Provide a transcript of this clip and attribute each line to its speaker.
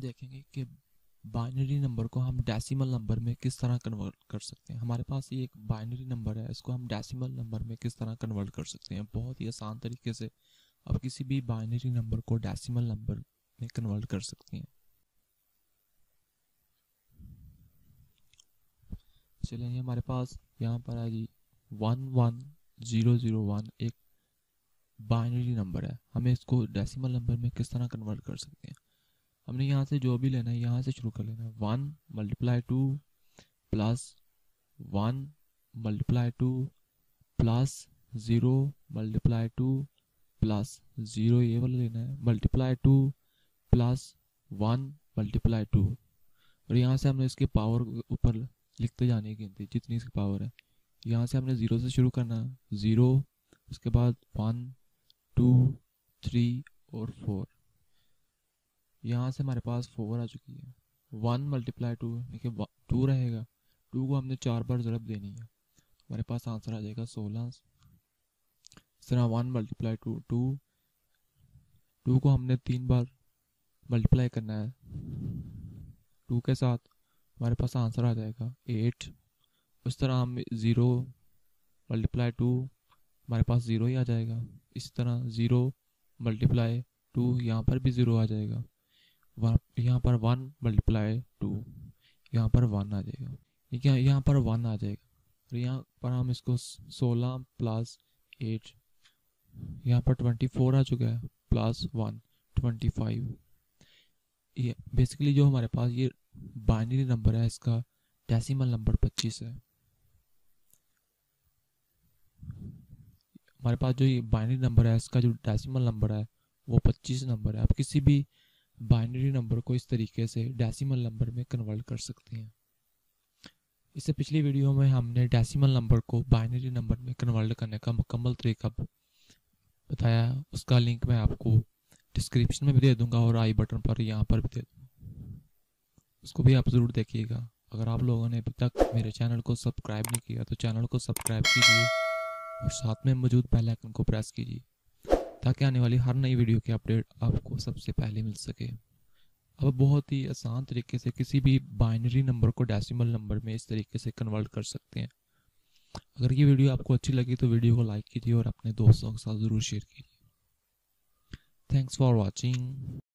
Speaker 1: देखेंगे कि binary number को हम डेसिमल नंबर में किस तरह कन्वर्ट कर सकते हैं। हमारे पास ये एक बाइनरी नंबर है, इसको हम डेसिमल नंबर में किस तरह कन्वर्ट कर सकते हैं। बहुत ही आसान तरीके से आप किसी भी बाइनरी नंबर को डेसिमल नंबर में कन्वर्ट कर सकते हैं। चलिए, हमारे पास यहाँ पर है जी 11001 एक बाइनरी नंबर है। हमें इसको डेसिमल नंबर में किस तरह कन्वर्ट कर सकते हैं। हमने यहाँ से जो भी लेना है यहाँ से शुरू कर लेना है। 1 × 2 प्लस 1 × 2 प्लस 0 × 2 प्लस 0 ये वाला लेना है, मल्टीप्लाई 2 प्लस 1 × 2। और यहाँ से हमने इसके पावर ऊपर लिखते जाने की गिनती जितनी इसकी पावर है। यहाँ से हमने 0 से शुरू करना है, 0 उसके बाद 1 2 3 और 4। यहाँ से हमारे पास 4 आ चुकी है। 1 × 2 देखिए 2 रहेगा, 2 को हमने 4 बार ज़रब देनी है, हमारे पास आंसर आ जाएगा 16। इस तरह 1 × 2 2 को हमने 3 बार मल्टीप्लाई करना है 2 के साथ, हमारे पास आंसर आ जाएगा 8। उस तरह हम 0 × 2 हमारे पास 0 ही आ जाएगा। इसी तरह 0 × 2 यहाँ पर भी 0 आ जाएगा। यहाँ पर 1 × 2 यहाँ पर 1 आ जाएगा, ठीक है, यहाँ पर 1 आ जाएगा। और यहाँ पर हम इसको 16 प्लस 8 यहाँ पर 24 आ चुका है, प्लस 1 25। ये बेसिकली जो हमारे पास ये बाइनरी नंबर है इसका डेसिमल नंबर 25 है। हमारे पास जो ये बाइनरी नंबर है इसका जो डेसिमल नंबर है वो 25 नंबर है। आप किसी भी बाइनरी नंबर को इस तरीके से डेसिमल नंबर में कन्वर्ट कर सकते हैं। इससे पिछली वीडियो में हमने डेसिमल नंबर को बाइनरी नंबर में कन्वर्ट करने का मुकम्मल तरीका बताया, उसका लिंक मैं आपको डिस्क्रिप्शन में भी दे दूंगा और आई बटन पर यहाँ पर भी दे दूंगा, उसको भी आप ज़रूर देखिएगा। अगर आप लोगों ने अभी तक मेरे चैनल को सब्सक्राइब नहीं किया तो चैनल को सब्सक्राइब कीजिए और साथ में मौजूद बेल आइकन को प्रेस कीजिए ताकि आने वाली हर नई वीडियो की अपडेट आपको सबसे पहले मिल सके। अब बहुत ही आसान तरीके से किसी भी बाइनरी नंबर को डेसिमल नंबर में इस तरीके से कन्वर्ट कर सकते हैं। अगर ये वीडियो आपको अच्छी लगी तो वीडियो को लाइक कीजिए और अपने दोस्तों के साथ ज़रूर शेयर कीजिए। Thanks for watching.